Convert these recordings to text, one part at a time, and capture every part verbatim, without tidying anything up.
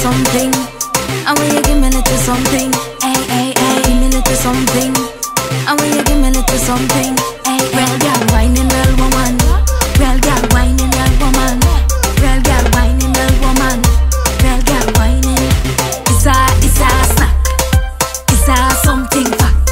something. And when you give me a little something, hey, hey, hey, give me a little something. And when you give me a little something, hey, real girl whining, real woman. Real girl whining, real woman. Real girl whining, real woman. Real girl whining. It's a, it's a snack. It's a something fact.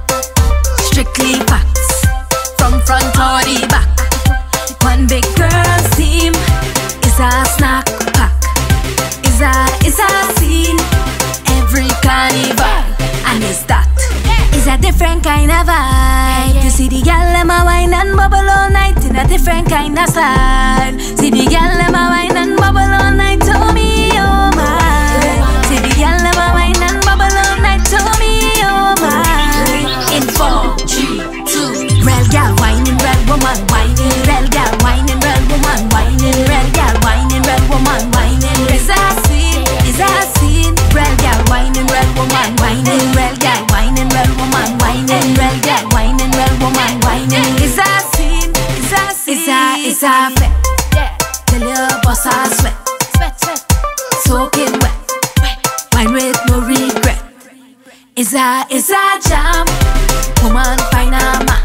Strictly facts. From front or the back. One big girl's team. It's a snack pack. It's a, it's a scene. Every carnival. And it's that. It's a different kind of vibe. You see the girl them a wine and bubble all night in a different kind of style. See the girl them a wine and bubble all night to me, oh my. See the girl them a wine and bubble all night to me, oh my. In four, three, two. Real girl whining, real woman whining. Real girl whining, real woman whining. Real girl whining, real woman whining. It's a scene, it's a scene. Real girl whining, real woman whining. Real girl whining, real woman whining. Real girl whining, real woman whining. It's a scene, it's a scene. It's a, it's a fit. Tell your boss I sweat, sweat, sweat. Soaking wet, wine with no regret. It's a, it's a jam. Woman find a man.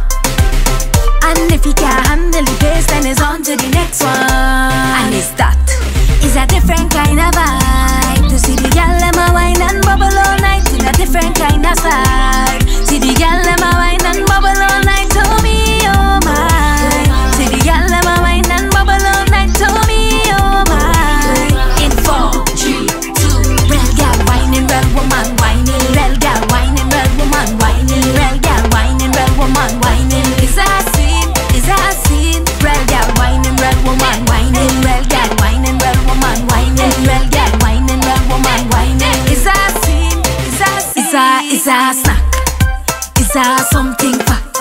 And if he can't handle the pace, then it's on to the next one. And it's that. It's a different kind of vibe. To see the girl them a wine and bubble all night in a different kind of style. See the girl them a wine and bubble all night to me, oh my. See the girl them a wine and bubble all night to me, oh my. In four, three, two. Real girl whining, real woman whining. Real girl whining, real woman whining. Real girl whining, real woman whining. It's a scene, it's a scene. Real girl whining, real woman whining. Real girl whining, real woman whining. Real girl whining, real woman whining. It's a scene, it's a scene. It's a, it's a snack. It's a something fact.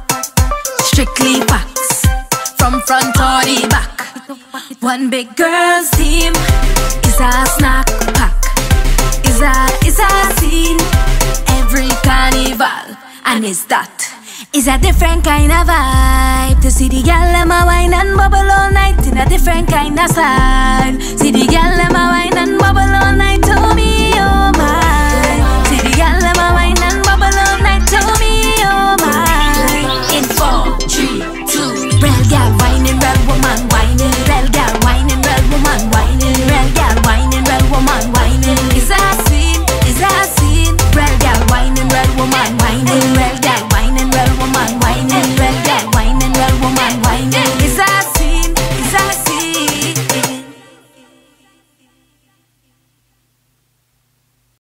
Strictly facts. From front or the back. One big girl's team. It's a snack pack. It's a, it's a scene. Every carnival. And it's that. It's a different kind of vibe. To see the girl them a wine and bubble all night in a different kind of style. See the girl them